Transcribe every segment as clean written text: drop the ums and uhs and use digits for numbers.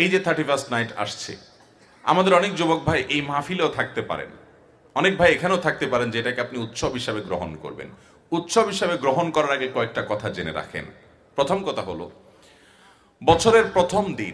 এই যে 31st night আসছে, আমাদের অনেক যুবক ভাই এই মাহফিলেও থাকতে পারেন, অনেক ভাই এখানেও থাকতে পারেন, যে এটাকে আপনি উৎসব হিসাবে গ্রহণ করবেন। উৎসব হিসাবে গ্রহণ করার আগে কয়েকটা কথা জেনে রাখেন। প্রথম কথা হলো, বছরের প্রথম দিন,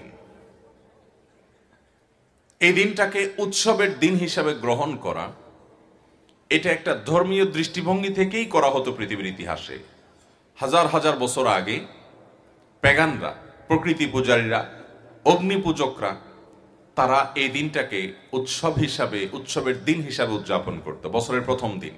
এই দিনটাকে উৎসবের দিন হিসাবে গ্রহণ করা, এটা একটা ধর্মীয় দৃষ্টিভঙ্গি থেকেই করা হতো পৃথিবীর ইতিহাসে। হাজার হাজার বছর আগে প্যাগানরা, প্রকৃতি পূজারীরা, অগ্নি পূজকরা, তারা এই দিনটাকে উৎসব হিসাবে, উৎসবের দিন হিসাবে উদযাপন করত, বছরের প্রথম দিন।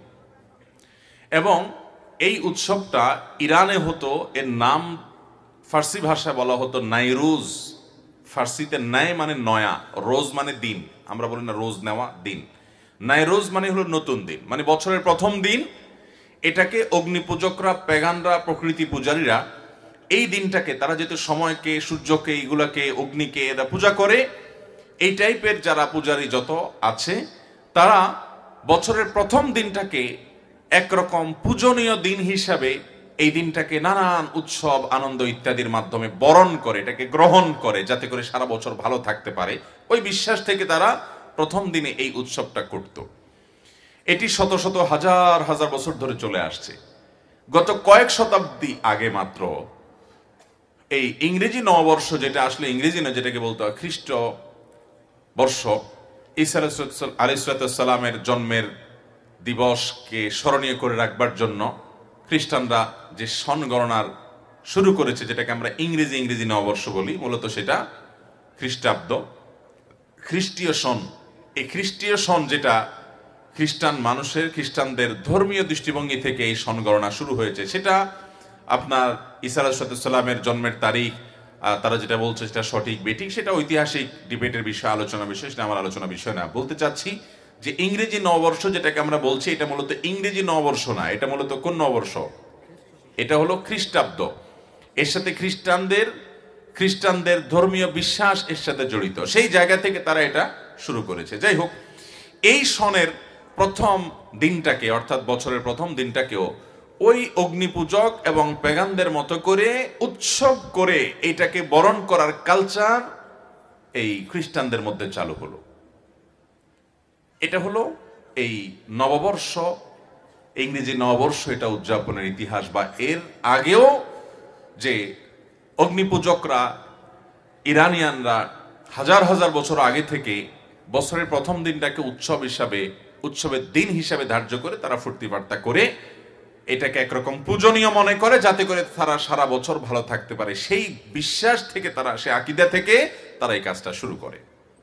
এবং এই উৎসবটা ইরানে হতো, এর নাম ফার্সি ভাষায় বলা হতো নাইরুজ। ফার্সিতে নাই মানে নয়া, রোজ মানে দিন, আমরা বলি না রোজ নেওয়া, দিন। নাইরোজ মানে হলো নতুন দিন, মানে বছরের প্রথম দিন। এটাকে অগ্নি পূজকরা, প্যাগানরা, প্রকৃতি পূজারীরা এই দিনটাকে, তারা যেহেতু সময়কে, সূর্যকে, এগুলাকে, অগ্নিকে এরা পূজা করে, এই টাইপের যারা পূজারী যত আছে, তারা বছরের প্রথম দিনটাকে একরকম পূজনীয় দিন হিসাবে এই দিনটাকে নানান উৎসব, আনন্দ ইত্যাদির মাধ্যমে বরণ করে, এটাকে গ্রহণ করে, যাতে করে সারা বছর ভালো থাকতে পারে। ওই বিশ্বাস থেকে তারা প্রথম দিনে এই উৎসবটা করত। এটি শত শত হাজার হাজার বছর ধরে চলে আসছে। গত কয়েক শতাব্দী আগে মাত্র এই ইংরেজি নববর্ষ, যেটা আসলে ইংরেজি না, যেটাকে বলতো খ্রিস্ট বর্ষ, ঈসা আলাইহিস সালামের জন্মের দিবসকে স্মরণীয় করে রাখবার জন্য খ্রিস্টানরা যে সন গণনার শুরু করেছে, যেটাকে আমরা ইংরেজি নববর্ষ বলি, মূলত সেটা খ্রিস্টাব্দ, খ্রিস্টীয় সন। এই খ্রিস্টীয় সন, যেটা খ্রিস্টান মানুষের, খ্রিস্টানদের ধর্মীয় দৃষ্টিভঙ্গি থেকে এই সন গণনা শুরু হয়েছে, সেটা আপনার ঈসা আলাইহিস সালামের জন্মের তারিখ, তারা যেটা বলছে সেটা সঠিক বেঠিক, সেটা ঐতিহাসিক ডিবেটের বিষয়, আলোচনা বিষয়, সেটা আমার আলোচনা বিষয় না। বলতে চাচ্ছি যে ইংরেজি নববর্ষ যেটাকে আমরা বলছি, এটা মূলত ইংরেজি নববর্ষ না, এটা মূলত কোন নববর্ষ? এটা হলো খ্রিস্টাব্দ। এর সাথে খ্রিস্টানদের ধর্মীয় বিশ্বাস এর সাথে জড়িত, সেই জায়গা থেকে তারা এটা শুরু করেছে। যাই হোক, এই সনের প্রথম দিনটাকে, অর্থাৎ বছরের প্রথম দিনটাকেও ওই অগ্নিপূজক এবং পেগানদের মতো করে উৎসব করে এইটাকে বরণ করার কালচার এই খ্রিস্টানদের মধ্যে চালু হলো। এটা হলো এই নববর্ষ, ইংরেজি নববর্ষ, এটা উদযাপনের ইতিহাস। বা এর আগেও যে অগ্নিপূজকরা, ইরানিয়ানরা হাজার হাজার বছর আগে থেকে বছরের প্রথম দিনটাকে উৎসব হিসাবে, উৎসবের দিন হিসাবে ধার্য করে তারা ফুর্তি বার্তা করে এটাকে একরকম পূজনীয় মনে করে, যাতে করে তারা সারা বছর ভালো থাকতে পারে। সেই বিশ্বাস থেকে তারা, সে আকীদা থেকে তারা এই কাজটা শুরু করে।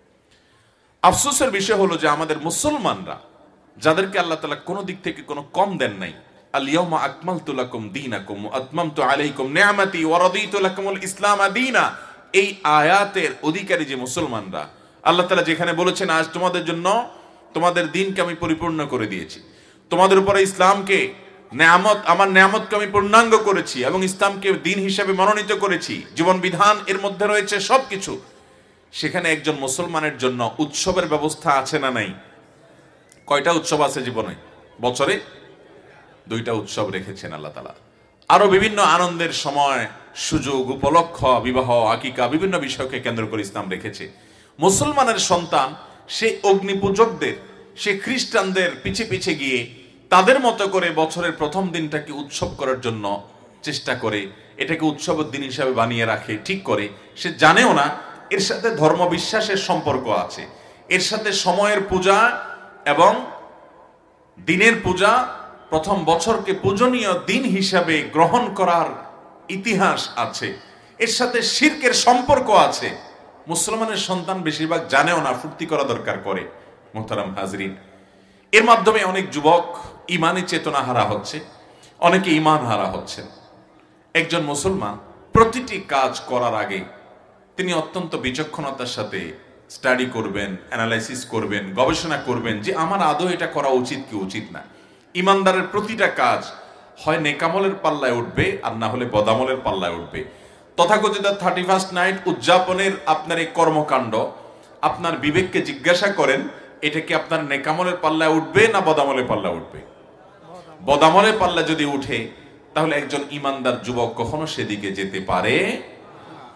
আফসোসের বিষয় হলো যে আমাদের মুসলমানরা, যাদেরকে আল্লাহ তাআলা কোনো দিক থেকে কোনো কম দেন নাই, আল ইয়াউমা আকমালতু লাকুম দীনাকুম ওয়া আতমামতু আলাইকুম নি'মাতি ওয়া রাদিতু লাকুমুল ইসলাম দীনা, এই আয়াতের অধিকারী যে মুসলমানরা, আল্লাহ তাআলা যেখানে বলেছেন আজ তোমাদের জন্য তোমাদের দিনকে আমি পরিপূর্ণ করে দিয়েছি, তোমাদের উপরে ইসলামকে নেয়ামত, আমার নেয়ামতকে আমি পূর্ণাঙ্গ করেছি এবং ইসলামকে দিন হিসেবে মনোনীত করেছি, জীবন বিধান এর মধ্যে রয়েছে সবকিছু, সেখানে একজন মুসলমানের জন্য উৎসবের ব্যবস্থা আছে না নাই? কয়টা উৎসব আছে জীবনে? বছরে 2টা উৎসব রেখেছেন আল্লাহ তাআলা। আরো বিভিন্ন আনন্দের সময়, সুযোগ, উপলক্ষ, বিবাহ, আকিকা, বিভিন্ন বিষয়কে কেন্দ্র করে ইসলাম রেখেছে। মুসলমানের সন্তান সে অগ্নিপূজকদের, সে খ্রিস্টানদের পিছে পিছে গিয়ে তাদের মতো করে বছরের প্রথম দিনটাকে উৎসব করার জন্য চেষ্টা করে, এটাকে উৎসবের দিন হিসাবে বানিয়ে রাখে, ঠিক করে। সে জানেও না এর সাথে ধর্মবিশ্বাসের সম্পর্ক আছে, এর সাথে সময়ের পূজা এবং দিনের পূজা, প্রথম বছরকে পূজনীয় দিন হিসাবে গ্রহণ করার ইতিহাস আছে, এর সাথে শিরকের সম্পর্ক আছে। মুসলমানের সন্তান বেশিরভাগ জানেও না, ফুর্তি করা দরকার করে। মুহতারাম হাজরিন, এর মাধ্যমে অনেক যুবক ইমানি চেতনা হারা হচ্ছে, অনেকে ইমান হারা হচ্ছে। একজন মুসলমান প্রতিটি কাজ করার আগে তিনি অত্যন্ত বিচক্ষণতার সাথে স্টাডি করবেন, অ্যানালাইসিস করবেন, গবেষণা করবেন যে আমার আদৌ এটা করা উচিত কি উচিত না। ইমানদারের প্রতিটা কাজ হয় নেকামলের পাল্লায় উঠবে, আর না হলে বদামলের পাল্লায় উঠবে। তথাকথিত 31st নাইট উদযাপনের আপনার এই কর্মকাণ্ড, আপনার বিবেককে জিজ্ঞাসা করেন, এটা কি আপনার নেকামলের পাল্লায় উঠবে না বদামলের পাল্লায় উঠবে? বদামলের পাল্লা যদি উঠে, তাহলে একজন ইমানদার যুবক কখনো সেদিকে যেতে পারে।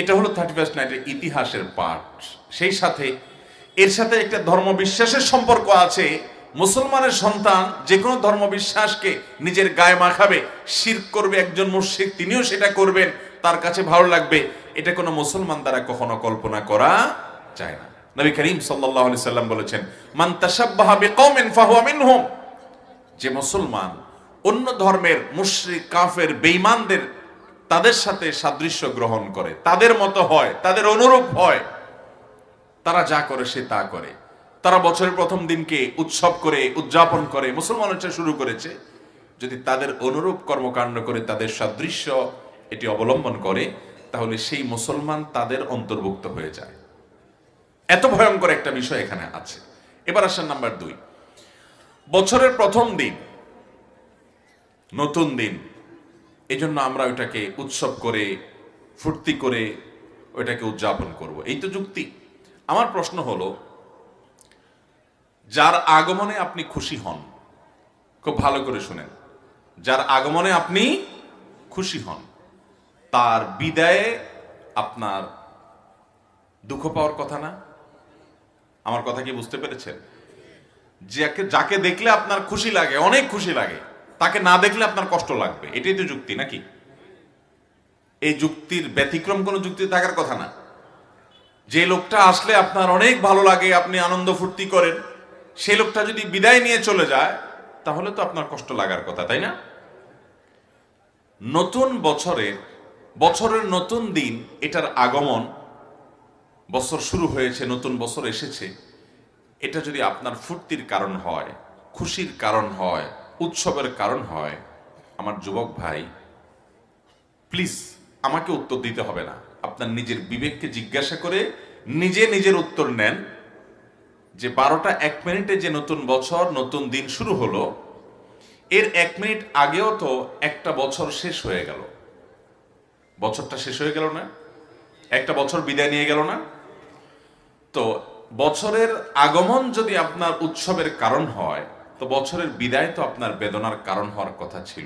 এটা হলো 31st নাইটের ইতিহাসের পাঠ। সেই সাথে এর সাথে একটা ধর্মবিশ্বাসের সম্পর্ক আছে। মুসলমানের সন্তান যে কোনো ধর্মবিশ্বাসকে নিজের গায়ে মাখাবে, শিরক করবে, একজন মুশরিক তিনিও সেটা করবেন, তার কাছে ভালো লাগবে, এটা কোনো মুসলমান দ্বারা কখনো কল্পনা করা যায় না। নবী করিম সাল্লাল্লাহু আলাইহি সাল্লাম বলেছেন, মান তাশাব্বাহা বিকওমিন ফাহুয়া মিনহুম, যে মুসলমান অন্য ধর্মের মুশরিক, কাফের, বেঈমানদের তাদের সাথে সাদৃশ্য গ্রহণ করে, তাদের মতো হয়, তাদের অনুরূপ হয়, তারা যা করে সে তা করে, তারা বছরের প্রথম দিনকে উৎসব করে উদযাপন করে, মুসলমানরা শুরু করেছে, যদি তাদের অনুরূপ কর্মকাণ্ড করে, তাদের সাদৃশ্য এটি অবলম্বন করে, তাহলে সেই মুসলমান তাদের অন্তর্ভুক্ত হয়ে যায়। এত ভয়ঙ্কর একটা বিষয় এখানে আছে। এবার আসেন নাম্বার 2, বছরের প্রথম দিন, নতুন দিন, এই জন্য আমরা ওইটাকে উৎসব করে ফুর্তি করে ওইটাকে উদযাপন করব, এই তো যুক্তি। আমার প্রশ্ন হলো, যার আগমনে আপনি খুশি হন, খুব ভালো করে শুনেন, যার আগমনে আপনি খুশি হন, তার বিদায়ে আপনার দুঃখ পাওয়ার কথা না? আমার কথা কি বুঝতে পেরেছেন? যাকে দেখলে আপনার খুশি লাগে, অনেক খুশি লাগে, তাকে না দেখলে আপনার কষ্ট লাগবে, এটাই তো যুক্তি নাকি? এই যুক্তির ব্যতিক্রম কোনো যুক্তি থাকার কথা না। যে লোকটা আসলে আপনার অনেক ভালো লাগে, আপনি আনন্দ ফুর্তি করেন, সেই লোকটা যদি বিদায় নিয়ে চলে যায়, তাহলে তো আপনার কষ্ট লাগার কথা, তাই না? নতুন বছরের নতুন দিন, এটার আগমন, বছর শুরু হয়েছে, নতুন বছর এসেছে, এটা যদি আপনার ফুর্তির কারণ হয়, খুশির কারণ হয়, উৎসবের কারণ হয়, আমার যুবক ভাই, প্লিজ আমাকে উত্তর দিতে হবে না, আপনার নিজের বিবেককে জিজ্ঞাসা করে নিজে নিজের উত্তর নেন যে 12টা 1 মিনিটে যে নতুন বছর, নতুন দিন শুরু হলো, এর 1 মিনিট আগেও তো একটা বছর শেষ হয়ে গেল। বছরটা শেষ হয়ে গেল না? একটা বছর বিদায় নিয়ে গেল না? তো বছরের আগমন যদি আপনার উৎসবের কারণ হয়, তো বছরের বিদায় তো আপনার বেদনার কারণ হওয়ার কথা ছিল।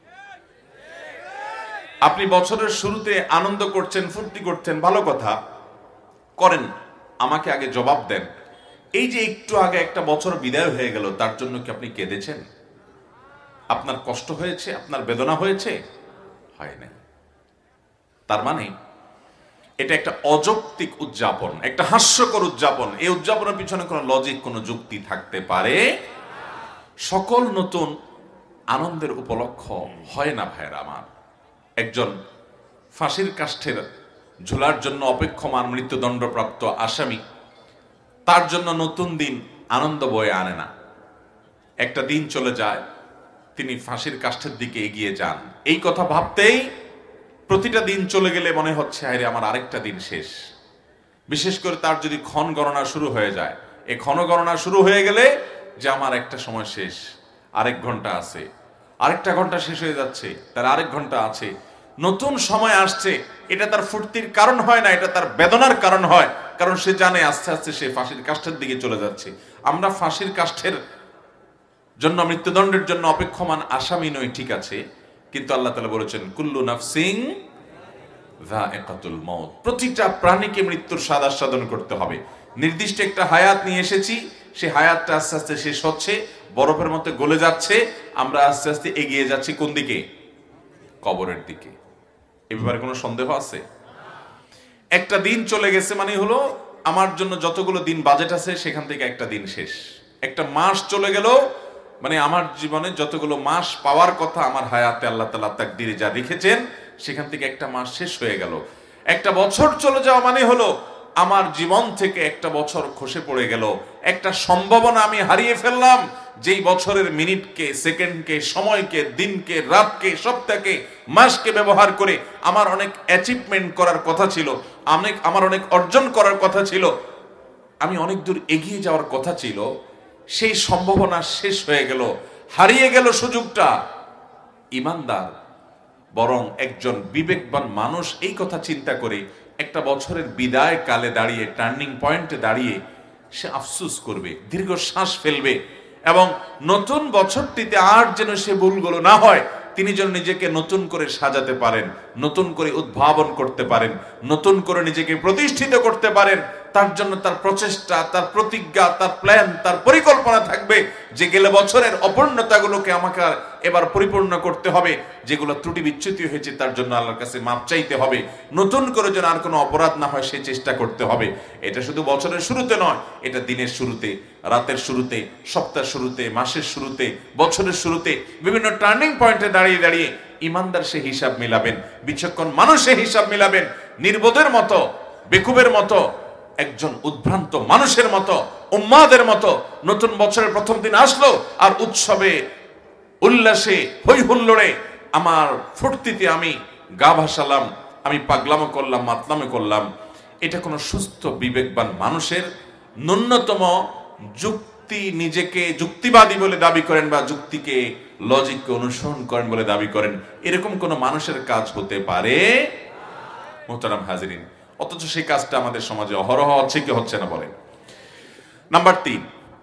আপনি বছরের শুরুতে আনন্দ করছেন, ফুর্তি করছেন, ভালো কথা করেন, আমাকে আগে জবাব দেন, এই যে একটু আগে একটা বছর বিদায় হয়ে গেল, তার জন্য কি আপনি কেঁদেছেন? আপনার কষ্ট হয়েছে? আপনার বেদনা হয়েছে? হয় না। তার মানে এটা একটা অযৌক্তিক উদযাপন, একটা হাস্যকর উদযাপন। এই উদযাপনের পিছনে কোনো লজিক, কোনো যুক্তি থাকতে পারে? সকল নতুন আনন্দের উপলক্ষ হয় না ভাইয়েরা আমার। একজন ফাঁসির কাষ্ঠের ঝোলার জন্য অপেক্ষমান মৃত্যুদণ্ডপ্রাপ্ত আসামি, তার জন্য নতুন দিন আনন্দ বয়ে আনে না। একটা দিন চলে যায়, তিনি ফাঁসির কাষ্ঠের দিকে এগিয়ে যান, এই কথা ভাবতেই প্রতিটা দিন চলে গেলে মনে হচ্ছে আরে আমার আরেকটা দিন শেষ। বিশেষ করে তার যদি ক্ষণ গণনা শুরু হয়ে যায়, এই ক্ষণ গণনা শুরু হয়ে গেলে যে আমার একটা সময় শেষ, আরেক ঘন্টা আছে, আরেকটা ঘন্টা শেষ হয়ে যাচ্ছে, তার আরেক ঘন্টা আছে, নতুন সময় আসছে, এটা তার ফুর্তির কারণ হয় না, এটা তার বেদনার কারণ হয়। কারণ সে জানে আস্তে আস্তে সে ফাঁসির কাষ্ঠের দিকে চলে যাচ্ছে। আমরা ফাঁসির কাষ্ঠের জন্য, মৃত্যুদণ্ডের জন্য অপেক্ষমান আসামি নই, ঠিক আছে, কিন্তু আল্লাহ তাআলা বলেছেন কুল্লু নাফসিন যায়িকাতুল মউত, প্রতিটা প্রাণীকে মৃত্যুর স্বাদ আস্বাদন করতে হবে। নির্দিষ্ট একটা হায়াত নিয়ে এসেছি, সেই হায়াতটা আস্তে আস্তে শেষ হচ্ছে, বরফের মতো গলে যাচ্ছে, আমরা আস্তে আস্তে এগিয়ে যাচ্ছি কোন দিকে? কবরের দিকে। এ ব্যাপারে কোনো সন্দেহ আছে? একটা দিন চলে গেছে মানে হলো আমার জন্য যতগুলো দিন বাজেট আছে সেখান থেকে একটা দিন শেষ। একটা মাস চলে গেল মানে আমার জীবনে যতগুলো মাস পাওয়ার কথা আমার হায়াতে আল্লাহ তাআলা তাকদীরে যা রেখেছেন সেখান থেকে একটা মাস শেষ হয়ে গেল। একটা বছর চলে যাওয়া মানে হলো আমার জীবন থেকে একটা বছর খসে পড়ে গেল, একটা সম্ভাবনা আমি হারিয়ে ফেললাম, যেই বছরের মিনিটকে, সেকেন্ডকে, সময়কে, দিনকে, রাতকে, সপ্তাহকে, মাসকে ব্যবহার করে আমার অনেক অ্যাচিভমেন্ট করার কথা ছিল, আমার অনেক অর্জন করার কথা ছিল, আমি অনেক দূর এগিয়ে যাওয়ার কথা ছিল, সেই সম্ভাবনা শেষ হয়ে গেল, হারিয়ে গেল সুযোগটা। ঈমানদার বরং একজন বিবেকবান মানুষ এই কথা চিন্তা করে একটা বছরের বিদায় কালে দাঁড়িয়ে, টার্নিং পয়েন্টে দাঁড়িয়ে সে আফসোস করবে, দীর্ঘ শ্বাস ফেলবে এবং নতুন বছরটিতে আর যেন সে ভুলগুলো না হয় তিনি যেন নিজেকে নতুন করে সাজাতে পারেন, নতুন করে উদ্ভাবন করতে পারেন, নতুন করে নিজেকে প্রতিষ্ঠিত করতে পারেন। তার জন্য তার প্রচেষ্টা, তার প্রতিজ্ঞা, তার প্ল্যান, তার পরিকল্পনা থাকবে যে গেলে বছরের অপূর্ণতাগুলোকে আমাকে এবার পরিপূর্ণ করতে হবে, যেগুলো ত্রুটি বিচ্যুতি হয়েছে তার জন্য আল্লাহর কাছে মাপ চাইতে হবে, নতুন করে যেন আর কোনো অপরাধ না হয় সে চেষ্টা করতে হবে। এটা শুধু বছরের শুরুতে নয়, এটা দিনের শুরুতে, রাতের শুরুতে, সপ্তাহের শুরুতে, মাসের শুরুতে, বছরের শুরুতে, বিভিন্ন টার্নিং পয়েন্টে দাঁড়িয়ে দাঁড়িয়ে ইমানদার সে হিসাব মিলাবেন, বিচক্ষণ মানুষ সে হিসাব মিলাবেন। নির্বোধের মতো, বেকুবের মতো, একজন উদ্ভ্রান্ত মানুষের মতো, উম্মাদের মতো নতুন বছরের প্রথম দিন আসলো আর উৎসবে, উল্লাসে, হই হুল্লোড়ে, আমার ফুর্তিতে আমি গা ভাসালাম, আমি পাগলামো করলাম, মাতলামো করলাম, এটা কোনো সুস্থ বিবেকবান মানুষের ন্যূনতম যুক্তি, নিজেকে যুক্তিবাদী বলে দাবি করেন বা যুক্তিকে, লজিককে অনুসরণ করেন বলে দাবি করেন, এরকম কোন মানুষের কাজ হতে পারে? মোহতারাম হাজিরিন, অথচ সেই কাজটা আমাদের সমাজে অহরহ হচ্ছে কি হচ্ছে না বলেন? নাম্বার 3,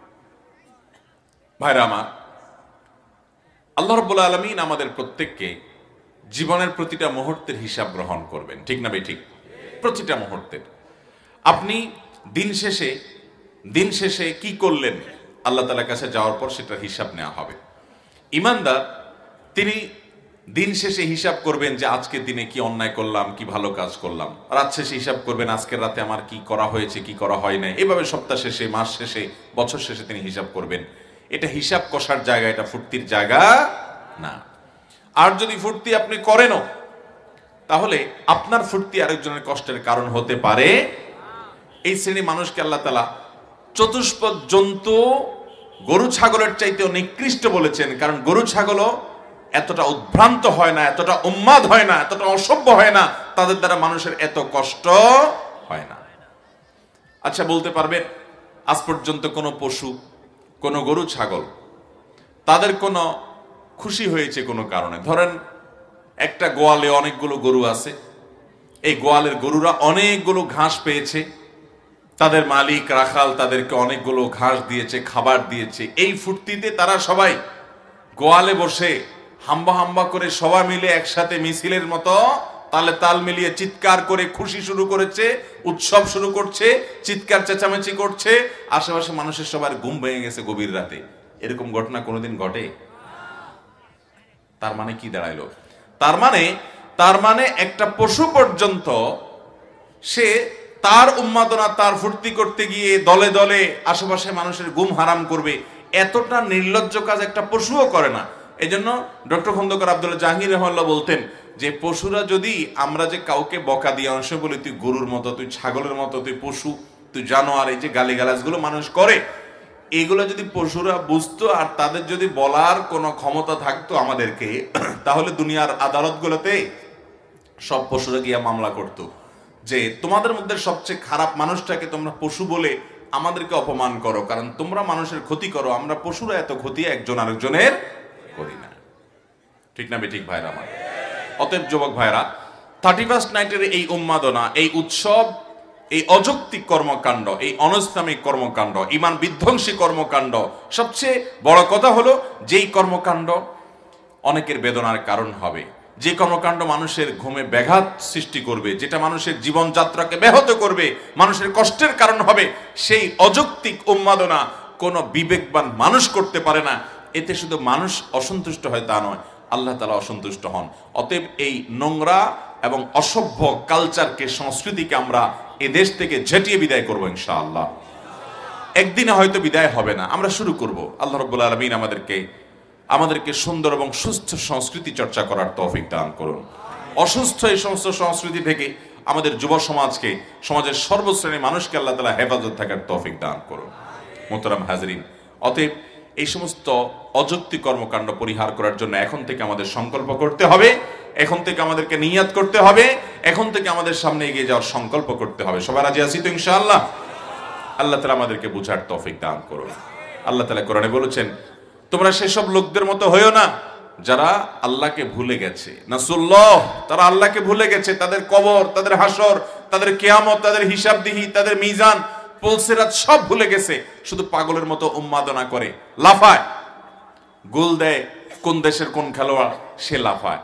ভাইরা আমার, আল্লাহ রাব্বুল আলামিন আমাদের প্রত্যেককে জীবনের প্রতিটা মুহূর্তের হিসাব গ্রহণ করবেন, ঠিক না বেঠিক? প্রতিটা মুহূর্তের। আপনি দিন শেষে কি করলেন আল্লাহ তাআলার কাছে যাওয়ার পর সেটার হিসাব নেওয়া হবে। ঈমানদার তিনি দিন শেষে হিসাব করবেন যে আজকের দিনে কি অন্যায় করলাম, কি ভালো কাজ করলাম। রাত শেষে হিসাব করবেন আজকের রাতে আমার কি করা হয়েছে, কি করা হয় নাই। এভাবে সপ্তাহ শেষে, মাস শেষে, বছর শেষে তিনি হিসাব করবেন। এটা হিসাব কষার জায়গা, এটা ফুর্তির জায়গা না। আর যদি ফুর্তি আপনি করেনও, তাহলে আপনার ফুর্তি আরেকজনের কষ্টের কারণ হতে পারে। এই শ্রেণী মানুষকে আল্লাহ তাআলা চতুষ্পদ জন্তু গরু ছাগলের চাইতেও নিকৃষ্ট বলেছেন। কারণ গরু ছাগলও এতটা উদ্ভ্রান্ত হয় না, এতটা উন্মাদ হয় না, এতটা অসভ্য হয় না, তাদের দ্বারা মানুষের এত কষ্ট হয় না। আচ্ছা, বলতে পারবেন আজ পর্যন্ত কোনো পশু, কোনো গরু ছাগল, তাদের কোনো খুশি হয়েছে কোনো কারণে? ধরেন একটা গোয়ালে অনেকগুলো গরু আছে, এই গোয়ালের গরুরা অনেকগুলো ঘাস পেয়েছে, তাদের মালিক রাখাল তাদেরকে অনেকগুলো ঘাস দিয়েছে, খাবার দিয়েছে। এই ফুর্তিতে তারা সবাই গোয়ালে বসে হাম্বা হাম্বা করে সবাই মিলে একসাথে মিছিলের মতো তালে তাল মিলিয়ে চিৎকার করে খুশি শুরু করেছে, উৎসব শুরু করছে, চিৎকার চেঁচামেচি করছে। আশেপাশে মানুষের সবার ঘুম ভেঙে গেছে গভীর রাতে। এরকম ঘটনা কোনোদিন ঘটে? তার মানে কি দাঁড়াইলো? তার মানে একটা পশু পর্যন্ত সে তার উন্মাদনা, তার ফুর্তি করতে গিয়ে দলে দলে আশেপাশে মানুষের ঘুম হারাম করবে, এতটা নির্লজ্জ কাজ একটা পশুও করে না। এই জন্য ডক্টর খন্দকার আব্দুল্লাহ জাহাঙ্গীর রহমাল্লাহ বলতেন যে পশুরা যদি, আমরা যে কাউকে বকা দিয়ে অংশ বলি তুই গরুর মতো, তুই ছাগলের মতো, তুই পশু, তুই জানোয়ার, এই যে গালিগালাজগুলো মানুষ করে, এগুলো যদি পশুরা বুঝতো আর তাদের যদি বলার কোনো ক্ষমতা থাকতো আমাদেরকে, তাহলে দুনিয়ার আদালতগুলোতে সব পশুরা গিয়া মামলা করতো যে তোমাদের মধ্যে সবচেয়ে খারাপ মানুষটাকে তোমরা পশু বলে আমাদেরকে অপমান করো, কারণ তোমরা মানুষের ক্ষতি করো, আমরা পশুরা এত ক্ষতি একজন আরেকজনের করি না। ঠিক না বেঠিক ভাইরা আমার? অতএব যুবক ভাইরা, 31st নাইটের এই উন্মাদনা, এই উৎসব, এই অযৌক্তিক কর্মকাণ্ড, এই অনৈসলামিক কর্মকাণ্ড, ঈমান বিধ্বংসী কর্মকাণ্ড, সবচেয়ে বড় কথা হলো যেই কর্মকাণ্ড অনেকের বেদনার কারণ হবে, যে কর্মকাণ্ড মানুষের ঘুমে ব্যাঘাত সৃষ্টি করবে, যেটা মানুষের জীবনযাত্রাকে ব্যাহত করবে, মানুষের কষ্টের কারণ হবে, সেই অযৌক্তিক উন্মাদনা কোনো বিবেকবান মানুষ করতে পারে না। এতে শুধু মানুষ অসন্তুষ্ট হয় তা নয়, আল্লাহ তাআলা অসন্তুষ্ট হন। অতএব এই নোংরা এবং অসভ্য কালচারকে, সংস্কৃতিকে আমরা এ দেশ থেকে ঝেঁটিয়ে বিদায় করবো ইনশাআল্লাহ। একদিনে হয়তো বিদায় হবে না, আমরা শুরু করব। আল্লাহ রাব্বুল আলামিন আমাদেরকে সুন্দর এবং সুস্থ সংস্কৃতি চর্চা করার তৌফিক দান করুন। অসুস্থ এই সমস্ত সংস্কৃতি থেকে আমাদের যুব সমাজকে, সমাজের সর্বশ্রেণীর মানুষকে আল্লাহ তাআলা হেফাজত থাকার তৌফিক দান করুন। মোহতারাম হাজরিন, অতএব এই সমস্ত অযৌক্তিক কর্মকাণ্ড পরিহার করার জন্য এখন থেকে আমাদের সংকল্প করতে হবে, এখন থেকে আমাদেরকে নিয়াত করতে হবে, এখন থেকে আমাদের সামনে এগিয়ে যাওয়ার সংকল্প করতে হবে। সবাই রাজি আছি তো ইনশাআল্লাহ? আল্লাহ তাআলা আমাদেরকে বুঝার তৌফিক দান করুন। আল্লাহ তাআলা কোরআনে বলেছেন, তোমরা সেসব লোকদের মতো হইও না যারা আল্লাহকে ভুলে গেছে। নাসুল্লাহ, তারা আল্লাহকে ভুলে গেছে। তাদের কবর, তাদের হাসর, তাদের কিয়ামত, তাদের হিসাবদিহি, তাদের মিজান, পুলসিরাত সব ভুলে গেছে। শুধু পাগলের মতো উন্মাদনা করে, লাফায়, গোল দেয়, কোন দেশের কোন খেলোয়াড় সে লাফায়,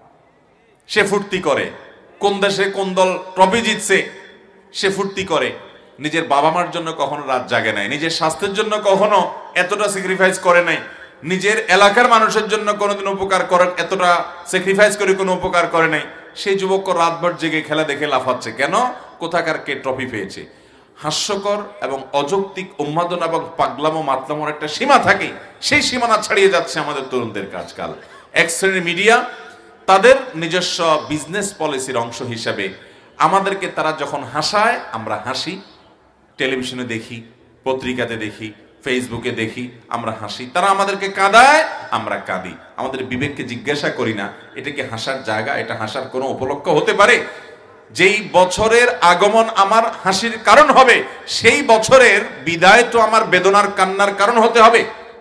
সে ফুর্তি করে। কোন দেশে কোন দল ট্রফি জিতছে সে ফুর্তি করে। নিজের বাবা মার জন্য কখনো রাত জাগে নাই, নিজের স্বাস্থ্যের জন্য কখনো এতটা স্যাক্রিফাইস করে নাই, নিজের এলাকার মানুষের জন্য কোনোদিন উপকার করার এতটা স্যাক্রিফাইস করে কোনো উপকার করে নাই। সেই যুবক রাতভর জেগে খেলা দেখে লাফাচ্ছে কেন? কোথাকার কে ট্রফি পেয়েছে। হাস্যকর এবং অযৌক্তিক উন্মাদনা এবং পাগলামো মাতলামোর একটা সীমা থাকে, সেই সীমানা ছাড়িয়ে যাচ্ছে আমাদের তরুণদের আজকাল। এক শ্রেণীর মিডিয়া তাদের নিজস্ব বিজনেস পলিসির অংশ হিসাবে আমাদেরকে তারা যখন হাসায় আমরা হাসি, টেলিভিশনে দেখি, পত্রিকাতে দেখি, ফেসবুকে দেখি, আমরা হাসি। তারা আমাদেরকে কাঁদায়, আমরা কাঁদি। আমাদের বিবেককে জিজ্ঞাসা করি না এটা কি হাসার জায়গা, এটা হাসার কোনো উপলক্ষ হতে পারে? যেই বছরের আগমন আমার হাসির কারণ হবে, সেই বছরের বিদায় তো আমার বেদনার কান্নার কারণ হতে হবে।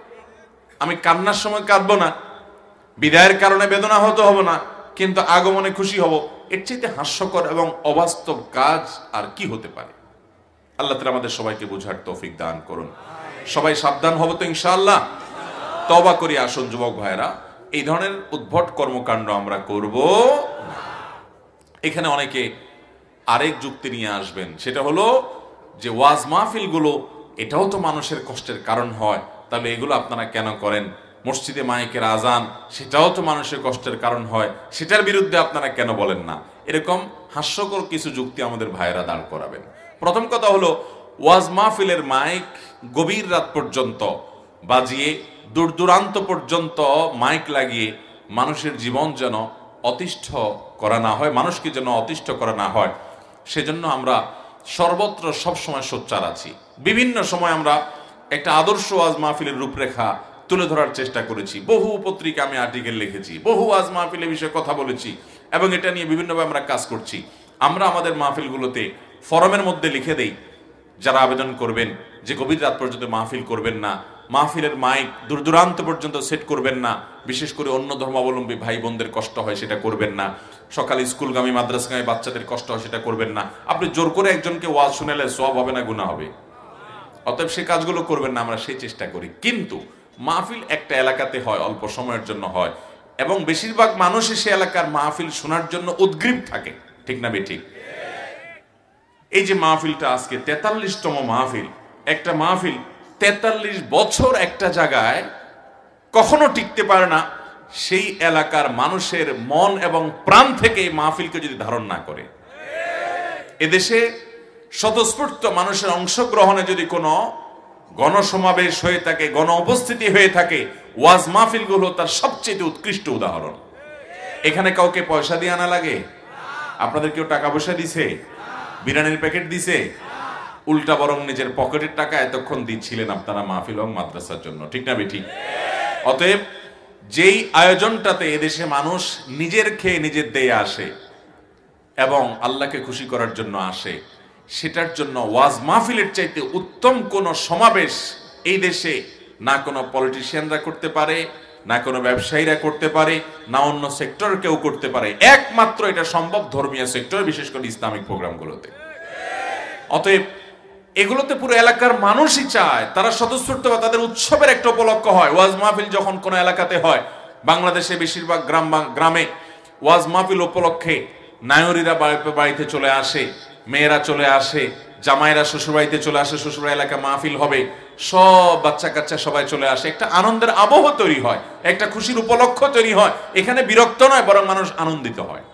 আমি কান্নার সময় কাঁদবো না, বিদায়ের কারণে বেদনা হতে হবে না, কিন্তু আগমনে খুশি হব। এর চাইতে হাস্যকর এবং অবাস্তব কাজ আর কি হতে পারে? আল্লাহ তাআলা আমাদের সবাইকে বুঝার তৌফিক দান করুন। সবাই সাবধান হব তো ইনশাআল্লাহ। তওবা করি আসুন যুবক ভাইরা, এই ধরনের উদ্ভট কর্মকাণ্ড আমরা করব না। এখানে অনেকে আরেক যুক্তি নিয়ে আসবেন, সেটা হলো যে ওয়াজ মাহফিল গুলো এটাও তো মানুষের কষ্টের কারণ হয়, তাহলে এগুলো আপনারা কেন করেন? মসজিদে মাইকের আজান সেটাও তো মানুষের কষ্টের কারণ হয়, সেটার বিরুদ্ধে আপনারা কেন বলেন না? এরকম হাস্যকর কিছু যুক্তি আমাদের ভাইয়েরা দাঁড় করাবেন। প্রথম কথা হলো, ওয়াজ মাহফিলের মাইক গভীর রাত পর্যন্ত বাজিয়ে দূর দূরান্ত পর্যন্ত মাইক লাগিয়ে মানুষের জীবন যেন অতিষ্ঠ করা না হয়, মানুষকে যেন অতিষ্ঠ করা না হয়, সেজন্য আমরা সর্বত্র সবসময় সোচ্চার আছি। বিভিন্ন সময় আমরা একটা আদর্শ ওয়াজ মাহফিলের রূপরেখা তুলে ধরার চেষ্টা করেছি। বহু পত্রিকা আমি আর্টিকেল লিখেছি, বহু ওয়াজ মাহফিলের বিষয়ে কথা বলেছি এবং এটা নিয়ে বিভিন্নভাবে আমরা কাজ করছি। আমরা আমাদের মাহফিলগুলোতে ফরমের মধ্যে লিখে দেই, যারা আবেদন করবেন যে গভীর রাত পর্যন্ত মাহফিল করবেন না, মাহফিলের মাইক দূর দূরান্ত পর্যন্ত সেট করবেন না, বিশেষ করে অন্য ধর্মাবলম্বী ভাই বোনদের কষ্ট হয় সেটা করবেন না, সকালে স্কুলগামী মাদ্রাসাগামী বাচ্চাদের কষ্ট হয় সেটা করবেন না। আপনি জোর করে একজনকে ওয়াজ শুনালে সওয়াব হবে না গুনাহ হবে? অতএব সেই কাজগুলো করবেন না, আমরা সেই চেষ্টা করি। কিন্তু মাহফিল একটা এলাকাতে হয়, অল্প সময়ের জন্য হয় এবং বেশিরভাগ মানুষই সে এলাকার মাহফিল শোনার জন্য উদ্গ্রীব থাকে, ঠিক না বেঠিক? এই যে মাহফিলটা আজকে 43তম মাহফিল, একটা মাহফিল 43 বছর একটা জায়গায় কখনো টিকতে পারে না, সেই এলাকার মানুষের মন এবং প্রাণ থেকে এই মাহফিলকে যদি ধারণ না করে। এদেশে স্বতঃস্ফূর্ত মানুষের অংশগ্রহণে যদি কোনো গণসমাবেশ হয়ে থাকে, গণ উপস্থিতি হয়ে থাকে, ওয়াজ মাহফিলগুলো তার সবচেয়ে উৎকৃষ্ট উদাহরণ। এখানে কাউকে পয়সা দিয়ে আনা লাগে? আপনাদের কেউ টাকা পয়সা দিছে? বিরিয়ানির প্যাকেট দিছে? উল্টা বরং নিজের পকেটের টাকা এতক্ষণ দিচ্ছিলেন আপনারা মাহফিল এবং মাদ্রাসার জন্য, ঠিক না বেঠিক? অতএব যেই আয়োজনটাতে এদেশে মানুষ নিজের খেয়ে নিজের দেয়ে আসে এবং আল্লাহকে খুশি করার জন্য আসে, সেটার জন্য ওয়াজ মাহফিলের চাইতে উত্তম কোন সমাবেশ এই দেশে না কোনো পলিটিশিয়ানরা করতে পারে, না কোনো ব্যবসায়ীরা করতে পারে, না অন্য সেক্টর কেউ করতে পারে। একমাত্র এটা সম্ভব ধর্মীয় সেক্টর, বিশেষ করে ইসলামিক প্রোগ্রামগুলোতে। অতএব এগুলোতে পুরো এলাকার মানুষই চায়, তারা স্বতঃস্ফূর্ত বা তাদের উৎসবের একটা উপলক্ষ হয়। ওয়াজ মাহফিল যখন কোনো এলাকাতে হয়, বাংলাদেশে বেশিরভাগ গ্রামে ওয়াজ মাহফিল উপলক্ষে নায়রীরা বাড়িতে চলে আসে, মেয়েরা চলে আসে, জামাইরা শ্বশুরবাড়িতে চলে আসে, শ্বশুর এলাকা মাহফিল হবে, সব বাচ্চা কাচ্চা সবাই চলে আসে, একটা আনন্দের আবহ তৈরি হয়, একটা খুশির উপলক্ষ তৈরি হয়। এখানে বিরক্ত নয়, বরং মানুষ আনন্দিত হয়।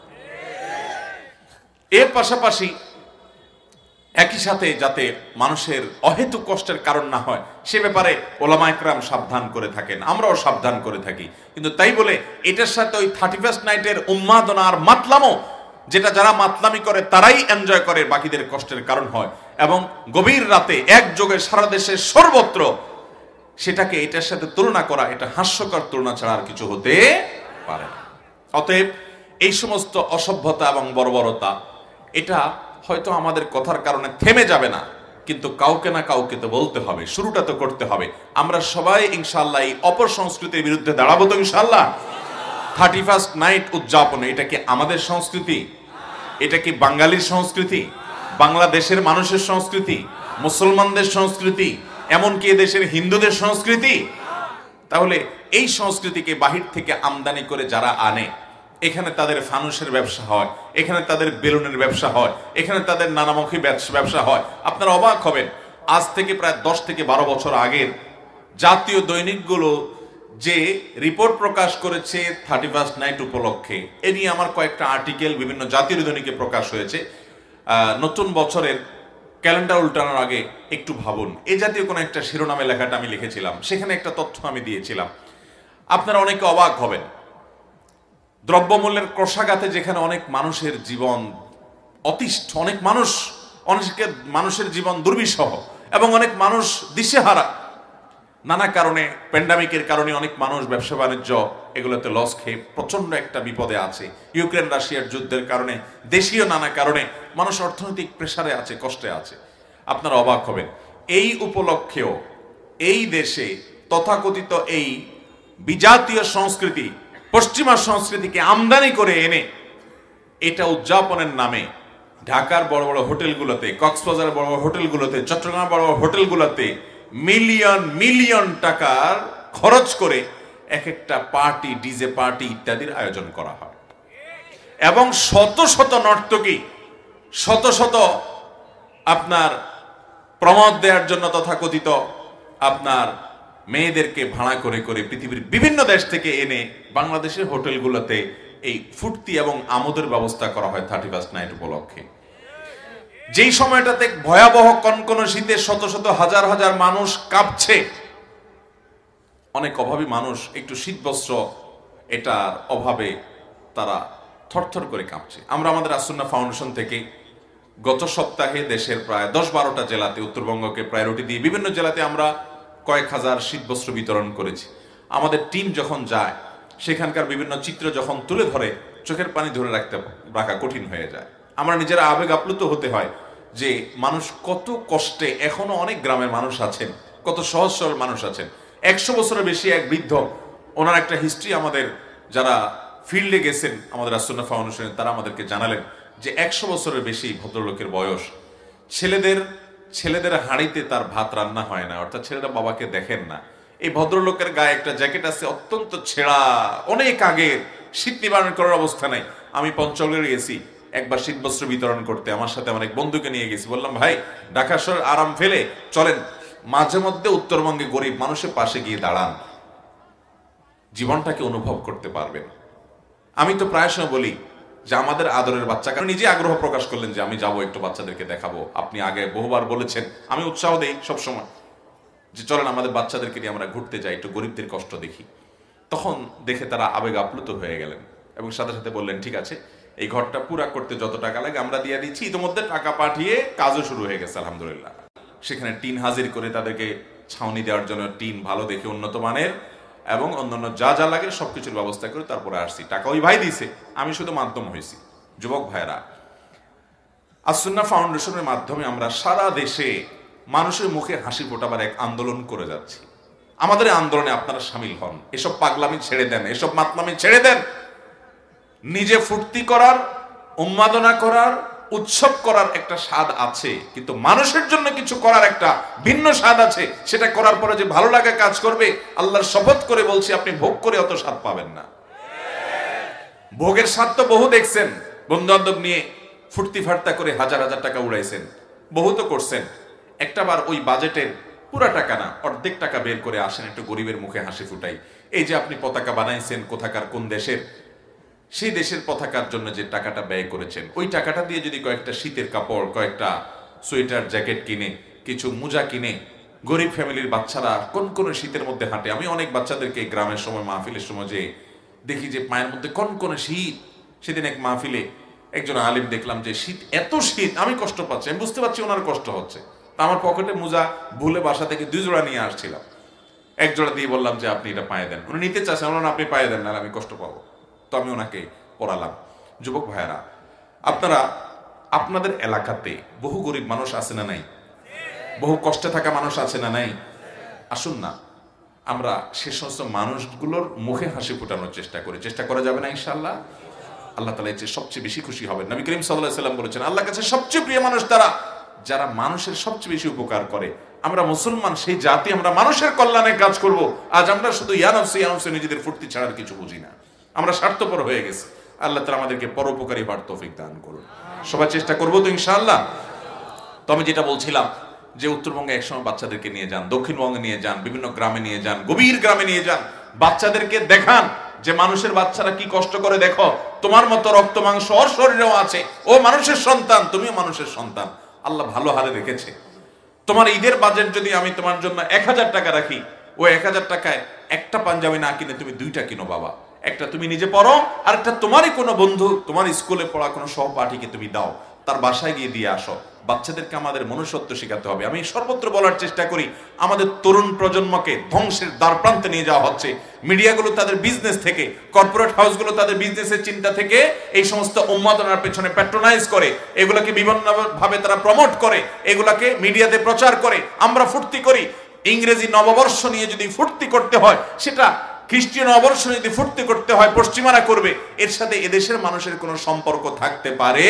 এর পাশাপাশি একই সাথে যাতে মানুষের অহেতুক কষ্টের কারণ না হয় সে ব্যাপারে ওলামা একরাম সাবধান করে থাকেন, আমরাও সাবধান করে থাকি। কিন্তু তাই বলে এটার সাথে ওই 31st নাইটের উন্মাদনা আর মাতলামো, যেটা যারা মাতলামি করে তারাই এনজয় করে, বাকিদের কষ্টের কারণ হয় এবং গভীর রাতে একযোগে সারা দেশে সর্বত্র, সেটাকে এটার সাথে তুলনা করা, এটা হাস্যকর তুলনা ছাড়া আর কিছু হতে পারে না। অতএব এই সমস্ত অসভ্যতা এবং বর্বরতা এটা হয়তো আমাদের কথার কারণে থেমে যাবে না, কিন্তু কাউকে না কাউকে তো বলতে হবে, শুরুটা তো করতে হবে। আমরা সবাই ইনশাআল্লাহ এই অপসংস্কৃতির বিরুদ্ধে দাঁড়াবো তো ইনশাআল্লাহ। 31st নাইট উদযাপন এটা কি আমাদের সংস্কৃতি? এটা কি বাঙালির সংস্কৃতি? বাংলাদেশের মানুষের সংস্কৃতি? মুসলমানদের সংস্কৃতি? এমনকি এদেশের হিন্দুদের সংস্কৃতি? তাহলে এই সংস্কৃতিকে বাহির থেকে আমদানি করে যারা আনে, এখানে তাদের ফানুসের ব্যবসা হয়, এখানে তাদের বেলুনের ব্যবসা হয়, এখানে তাদের নানামুখী ব্যবসা হয়। আপনারা অবাক হবেন, আজ থেকে প্রায় 10 থেকে 12 বছর আগের জাতীয় দৈনিকগুলো যে রিপোর্ট প্রকাশ করেছে 31st নাইট উপলক্ষে, এ নিয়ে আমার কয়েকটা আর্টিকেল বিভিন্ন জাতীয় দৈনিকে প্রকাশ হয়েছে। নতুন বছরের ক্যালেন্ডার উল্টানোর আগে একটু ভাবুন, এ জাতীয় কোনো একটা শিরোনামে লেখাটা আমি লিখেছিলাম, সেখানে একটা তথ্য আমি দিয়েছিলাম। আপনারা অনেকে অবাক হবেন, দ্রব্যমূল্যের ক্রসাঘাতে যেখানে অনেক মানুষের জীবন অতিষ্ঠ, অনেক মানুষের জীবন দুর্বিষহ এবং অনেক মানুষ দিশেহারা, নানা কারণে, প্যান্ডামিকের কারণে অনেক মানুষ ব্যবসা বাণিজ্য এগুলোতে লস খেয়ে প্রচন্ড একটা বিপদে আছে। ইউক্রেন রাশিয়ার যুদ্ধের কারণে, দেশীয় নানা কারণে মানুষ অর্থনৈতিক প্রেসারে আছে, কষ্টে আছে। আপনারা অবাক হবেন, এই উপলক্ষেও এই দেশে তথাকথিত এই বিজাতীয় সংস্কৃতি, পশ্চিমা সংস্কৃতিকে আমদানি করে এনে এটা উদযাপনের নামে ঢাকার বড় বড় হোটেলগুলোতে, কক্সবাজারের বড় বড় হোটেলগুলোতে, চট্টগ্রামের বড় বড় হোটেলগুলোতে মিলিয়ন মিলিয়ন টাকার খরচ করে এক একটা পার্টি, ডিজে পার্টি ইত্যাদির আয়োজন করা হয় এবং শত শত নর্তকী, শত শত আপনার প্রমোদ দেওয়ার জন্য তথাকথিত আপনার মেয়েদেরকে ভাড়া করে করে পৃথিবীর বিভিন্ন দেশ থেকে এনে বাংলাদেশের হোটেলগুলোতে এই ফুর্তি এবং আমোদের ব্যবস্থা করা হয় 31st নাইট উপলক্ষে। যেই সময়টাতে ভয়াবহ কনকনে শীতে শত শত হাজার হাজার মানুষ কাঁপছে, অনেক অভাবী মানুষ একটু শীত বস্ত্র এটার অভাবে তারা থরথর করে কাঁপছে। আমরা আমাদের আসুন্নাহ ফাউন্ডেশন থেকে গত সপ্তাহে দেশের প্রায় 10-12টা জেলাতে, উত্তরবঙ্গকে প্রায়োরিটি দিয়ে বিভিন্ন জেলাতে আমরা কয়েক হাজার শীতবস্ত্র বিতরণ করেছি। আমাদের টিম যখন যায়, সেখানকার বিভিন্ন চিত্র যখন তুলে ধরে, চোখের পানি ধরে রাখা কঠিন হয়ে যায়। আমরা নিজেরা আবেগ আপ্লুত হতে হয় যে মানুষ কত কষ্টে, এখনো অনেক গ্রামের মানুষ আছেন, কত সহজ সরল মানুষ আছেন। 100 বছরের বেশি এক বৃদ্ধ, ওনার একটা হিস্ট্রি আমাদের যারা ফিল্ডে গেছেন আমাদের আসুন্নাহ ফাউন্ডেশনে, তারা আমাদেরকে জানালেন যে 100 বছরের বেশি ভদ্রলোকের বয়স। ছেলেদের হাঁড়িতে তার ভাত রান্না হয় না, অর্থাৎ ছেলেরা বাবাকে দেখেন না। এই ভদ্রলোকের গায়ে একটা জ্যাকেট আছে অত্যন্ত ছেঁড়া, অনেক আগের, শীত নিবারণ করার অবস্থা নাই। আমি পঞ্চগড়ে গেছি একবার শীতবস্ত্র বিতরণ করতে, আমার সাথে আমার এক বন্ধুকে নিয়ে গেছি। বললাম, ভাই ঢাকা শহরের আরাম ফেলে চলেন মাঝে মধ্যে উত্তরবঙ্গে গরিব মানুষের পাশে গিয়ে দাঁড়ান, জীবনটাকে অনুভব করতে পারবেন। আমি তো প্রায় সময় বলি যে আমাদের আদরের বাচ্চা, কারণ নিজে আগ্রহ প্রকাশ করলেন যে আমি যাব, একটু বাচ্চাদেরকে দেখাবো। আপনি আগে বহুবার বলেছেন, আমি উৎসাহ দেই সবসময় যে চলেন আমাদের বাচ্চাদেরকে নিয়ে আমরা ঘুরতে যাই, একটু গরিবদের কষ্ট দেখি। তখন দেখে তারা আবেগ আপ্লুত হয়ে গেলেন এবং সাথে সাথে বললেন, ঠিক আছে, এই ঘরটা পুরা করতে যত টাকা লাগে আমরা দিয়ে দিচ্ছি। ইতিমধ্যে টাকা পাঠিয়ে কাজও শুরু হয়ে গেছে আলহামদুলিল্লাহ। সেখানে টিন হাজির করে তাদেরকে ছাউনি দেওয়ার জন্য টিন ভালো দেখে উন্নত মানের এবং অন্যান্য যা যা লাগে সবকিছুর ব্যবস্থা করে তারপরে আসছি। টাকা ওই ভাই দিছে, আমি শুধু মাধ্যম হয়েছি। যুবক ভাইরা, আসুন্নাহ ফাউন্ডেশনের মাধ্যমে আমরা সারা দেশে মানুষের মুখে হাসি ফোটাবার এক আন্দোলন করে যাচ্ছি। আমাদের আন্দোলনে আপনারা সামিল হন, এসব পাগলামি ছেড়ে দেন, এসব মাতলামি ছেড়ে দেন। নিজে ফুর্তি করার, উন্মাদনা করার, উৎসব করার একটা স্বাদ আছে, কিন্তু মানুষের জন্য কিছু করার একটা ভিন্ন স্বাদ আছে। সেটা করার পরে যে ভালো লাগা কাজ করবে, আল্লাহর শপথ করে বলছি, আপনি ভোগ করে অত স্বাদ পাবেন না। ভোগের স্বাদ তো বহু দেখছেন, বন্ধু বান্ধব নিয়ে ফুর্তি ফার্তা করে হাজার হাজার টাকা উড়াইছেন, বহু তো করছেন। একটা বার ওই বাজেটের পুরা টাকা না, অর্ধেক টাকা বের করে আসেন, একটু গরিবের মুখে হাসি ফুটাই। এই যে আপনি পতাকা বানাইছেন, কোথাকার কোন দেশের, সেই দেশের পতাকার জন্য যে টাকাটা ব্যয় করেছেন, ওই টাকাটা দিয়ে যদি কয়েকটা শীতের কাপড়, কয়েকটা সোয়েটার জ্যাকেট কিনে, কিছু মোজা কিনে, গরিব ফ্যামিলির বাচ্চারা কোন শীতের মধ্যে হাঁটে। আমি অনেক বাচ্চাদেরকে গ্রামের সময় মাহফিলের সময় যে দেখি যে পায়ের মধ্যে কোন শীত। সেদিন এক মাহফিলে একজন আলিম দেখলাম যে এত শীত, আমি কষ্ট পাচ্ছি, আমি বুঝতে পারছি ওনার কষ্ট হচ্ছে। তা আমার পকেটে মোজা ভুলে বাসা থেকে 2 জোড়া নিয়ে আসছিলাম, 1 জোড়া দিয়ে বললাম যে আপনি এটা পায়ে দেন। উনি নিতে চাচ্ছেন, আপনি পায়ে দেন, না আমি কষ্ট পাবো। তো আমি ওনাকে পড়ালাম। যুবক ভাইয়েরা, আপনারা আপনাদের এলাকাতে বহু গরিব মানুষ আছে না নাই? বহু কষ্টে থাকা মানুষ আছে না নাই? আসুন না আমরা সে সমস্ত মানুষগুলোর মুখে হাসি ফোটানোর চেষ্টা করা যাবে না ইনশাআল্লাহ? আল্লাহ তাআলা এর চেয়ে সবচেয়ে বেশি খুশি হবেন। নবী করিম সাল্লাল্লাহু আলাইহি ওয়াসাল্লাম বলেছেন, আল্লাহর কাছে সবচেয়ে প্রিয় মানুষ তারা যারা মানুষের সবচেয়ে বেশি উপকার করে। আমরা মুসলমান সেই জাতি, আমরা মানুষের কল্যাণে কাজ করব। আজ আমরা শুধু ইয়ানফসে নিজেদের ফুর্তি ছাড়ার কিছু বুঝি না, আমরা স্বার্থপর হয়ে গেছি। আল্লাহ তাআলা আমাদেরকে পরোপকারী হওয়ার তৌফিক দান করুন। সবাই চেষ্টা করবো তো ইনশাআল্লাহ। তো আমি যেটা বলছিলাম যে উত্তরবঙ্গে একসময় বাচ্চাদেরকে নিয়ে যান, দক্ষিণবঙ্গে নিয়ে যান, বিভিন্ন গ্রামে নিয়ে যান, গভীর গ্রামে নিয়ে যান, বাচ্চাদেরকে দেখান যে মানুষের বাচ্চারা কি কষ্ট করে। দেখো, তোমার মতো রক্ত মাংস ওর শরীরেও আছে, ও মানুষের সন্তান, তুমিও মানুষের সন্তান। আল্লাহ ভালো হালে রেখেছে। তোমার ঈদের বাজেট যদি আমি তোমার জন্য 1000 টাকা রাখি, ওই 1000 টাকায় একটা পাঞ্জাবি না কিনে তুমি 2টা কিনো বাবা। একটা তুমি নিজে পরো, আর একটা তোমারই কোনো বন্ধু, তোমার স্কুলে পড়া কোনো সহপাঠীকে তুমি দাও, তার বাসায় গিয়ে দিয়ে আসো। বাচ্চাদেরকে আমাদের মনুষ্যত্ব শেখাতে হবে। আমি সর্বত্র বলার চেষ্টা করি, আমাদের তরুণ প্রজন্মকে ধ্বংসের দ্বারপ্রান্তে নিয়ে যাওয়া হচ্ছে। মিডিয়াগুলো তাদের বিজনেস থেকে, কর্পোরেট হাউসগুলো তাদের বিজনেসের চিন্তা থেকে এই সমস্ত উন্মাদনার পেছনে প্যাট্রোনাইজ করে, এগুলোকে বিভিন্নভাবে তারা প্রমোট করে, এগুলাকে মিডিয়াতে প্রচার করে। আমরা ফুর্তি করি। ইংরেজি নববর্ষ নিয়ে যদি ফুর্তি করতে হয়, সেটা খ্রিস্টীয় নববর্ষ যদি ফুর্তি করতে হয় পশ্চিমারা করবে, এর সাথে এদেশের মানুষের কোনো সম্পর্ক থাকতে পারে?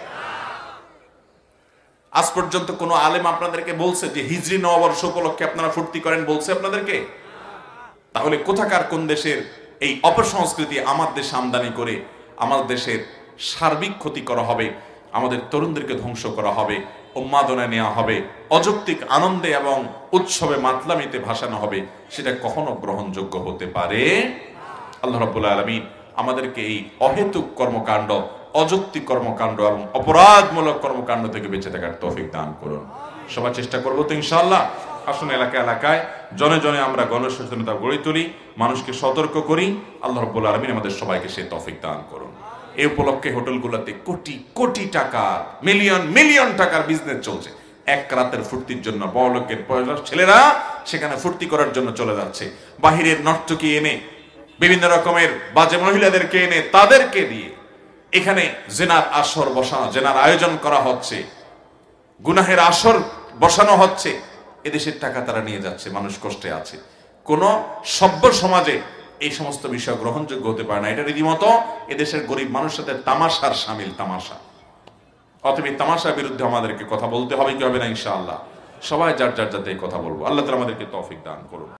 আজ পর্যন্ত কোন আলেম আপনাদেরকে বলছে যে হিজরি নববর্ষ উপলক্ষে আপনারা ফুর্তি করেন? বলছে আপনাদেরকে? তাহলে কোথাকার কোন দেশের এই অপসংস্কৃতি আমার দেশে আমদানি করে আমার দেশের সার্বিক ক্ষতি করা হবে, আমাদের তরুণদেরকে ধ্বংস করা হবে, উন্মাদনায় নেওয়া হবে, অযৌক্তিক আনন্দে এবং উৎসবে মাতলামিতে ভাসানো হবে, সেটা কখনো গ্রহণযোগ্য হতে পারে? আল্লাহ রাব্বুল আলামিন আমাদেরকে এই অহেতুক কর্মকাণ্ড, অযৌক্তিক কর্মকাণ্ড এবং অপরাধমূলক কর্মকাণ্ড থেকে বেঁচে থাকার তৌফিক দান করুন। সবাই চেষ্টা করবো তো ইনশাআল্লাহ। আসুন এলাকায় এলাকায়, জনে জনে আমরা গণসচেতনতা গড়ে তুলি, মানুষকে সতর্ক করি। আল্লাহ রাব্বুল আলামিন আমাদের সবাইকে সেই তৌফিক দান করুন। এই উপলক্ষে হোটেলগুলোতে কোটি কোটি টাকা, মিলিয়ন মিলিয়ন টাকার বিজনেস চলছে। এক রাতের ফুর্তির জন্য বড়লোকের ছেলেরা সেখানে ফুর্তি করার জন্য চলে যাচ্ছে। বাহিরের নর্তকী এনে, বিভিন্ন রকমের বাজে মহিলাদেরকে এনে তাদেরকে দিয়ে এখানে জেনার আসর বসানো, জেনার আয়োজন করা হচ্ছে, গুনাহের আসর বসানো হচ্ছে। এদেশের টাকা তারা নিয়ে যাচ্ছে, মানুষ কষ্টে আছে। কোন সভ্য সমাজে এই সমস্ত বিষয় গ্রহণযোগ্য হতে পারে না। এটা রীতিমতো এদেশের গরিব মানুষের সাথে তামাশার শামিল, তামাশা। অতএব তামাশার বিরুদ্ধে আমাদেরকে কথা বলতে হবে, কি হবে না ইনশাআল্লাহ। সবাই যার যার যাতে কথা বলবো। আল্লাহ তাআলা আমাদেরকে তৌফিক দান করুন।